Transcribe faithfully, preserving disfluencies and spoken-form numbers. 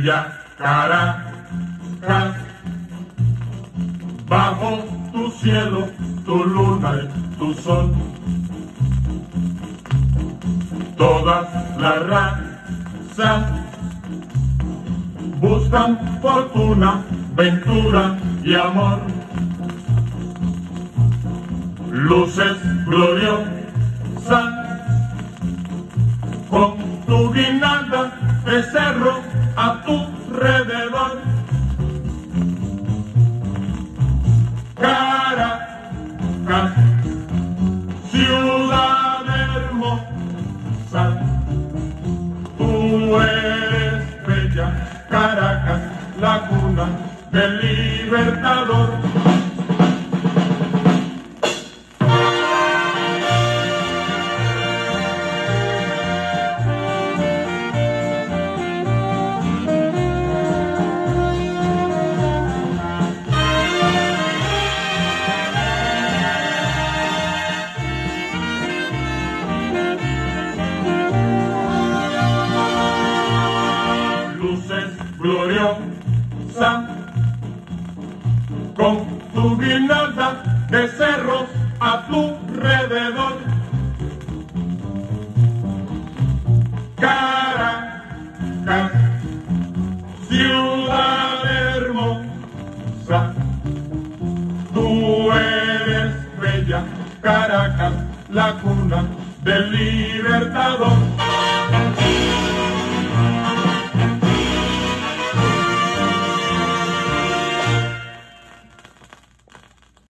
bella Caracas, bajo tu cielo, tu luna y tu sol, todas las razas buscan fortuna, ventura y amor, luces gloriosas con tu guirnalda de cerro a tu alrededor. Caracas, ciudad hermosa, tú eres bella. Caracas, la cuna del Libertador. Gloriosa, con tu guirnalda de cerros a tu alrededor. Caracas, ciudad hermosa, tú eres bella. Caracas, la cuna del Libertador.